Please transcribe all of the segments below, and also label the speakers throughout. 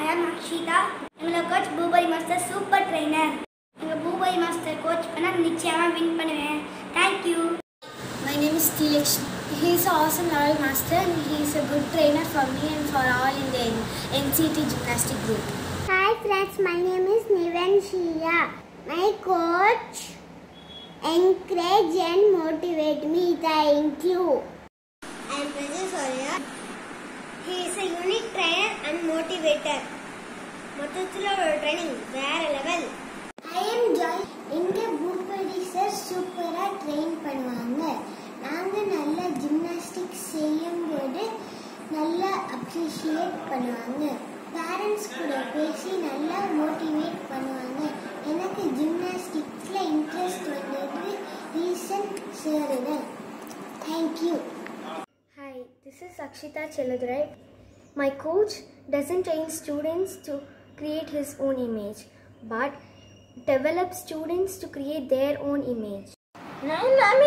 Speaker 1: am Akshita. எங்களோட coach Bhoopathi master super trainer. எங்கள் Bhoopathi master coach பண்ணால் நிச்சயமாக வின் பண்ணுவேன். Thank you.
Speaker 2: My name is Tilakshmi. He is an awesome level master and he is a good trainer for me and for all in the NCT gymnastic group.
Speaker 3: Hi friends, my name is Nivanshiya. My coach encourage and motivate me. Thank you.
Speaker 1: I am Prajesh Arya. He is a unique trainer and motivator. மொத்தத்தில் ஒரு training வேற level.
Speaker 3: I am Joy. எங்க Boopathi sir சூப்பரா train பண்ணுவாங்க. நாங்க நல்ல gymnastics செய்யும்போது நல்லா அப்ரிஷியேட் பண்ணுவாங்க. பேரண்ட்ஸ் கூட பேசி நல்லா மோட்டிவேட் பண்ணுவாங்க. எனக்கு ஜிம்னாஸ்டிக்ஸ்ல இன்ட்ரெஸ்ட் வந்தது ரீசன் சேருதல். Thank you.
Speaker 2: Hi, this is Akshita Chelladurai. My coach doesn't train students to create his own image, but develop students to create their own image.
Speaker 4: My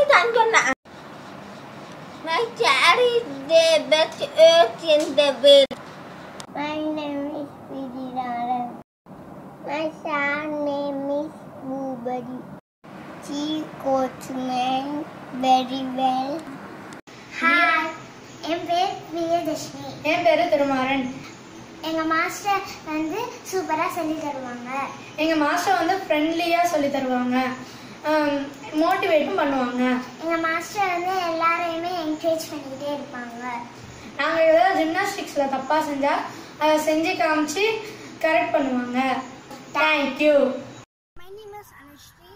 Speaker 4: chair is the best earth in the world.
Speaker 3: My name is Vidiraran. My son name is Bhubadi. She coaches me very well. Hi, என் பேர் விஜயதர்ஷினி.
Speaker 2: என் பேரு திருமாறன்.
Speaker 3: எங்க master வந்து சூப்பரா சொல்லி தருவாங்க.
Speaker 2: எங்க master வந்து ஃப்ரெண்ட்லியா சொல்லி தருவாங்க, மோட்டிவேட்டும் பண்ணுவாங்க.
Speaker 3: எங்க மாஸ்டர் வந்து எல்லாரையுமே என்கரேஜ் பண்ணிக்கிட்டே இருப்பாங்க.
Speaker 2: நாங்கள் ஏதாவது ஜிம்னாஸ்டிக்ஸ்ல தப்பா செஞ்சா அதை செஞ்சு காமிச்சு கரெக்ட் பண்ணுவாங்க. Thank you.
Speaker 3: My name is Anushri.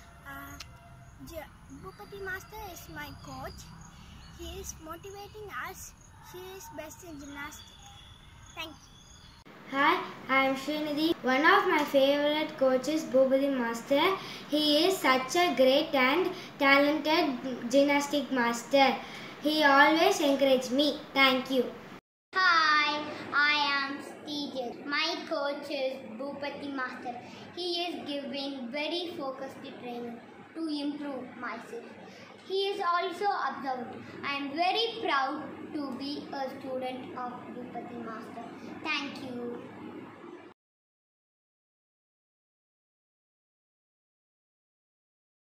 Speaker 3: Bhupati master is my coach. He is motivating us. He is best in gymnastics. Thank you.
Speaker 5: Hi, I am Srinidhi. One of my favorite coaches, Bhubadi Master. He is such a great and talented gymnastic master. He always encourages me. Thank you.
Speaker 3: Hi, I am Stejan. My coach is Bhupati master. He is giving very focused training to improve myself. He is also observed. I am very proud to be a student of Bhupati master. Thank you.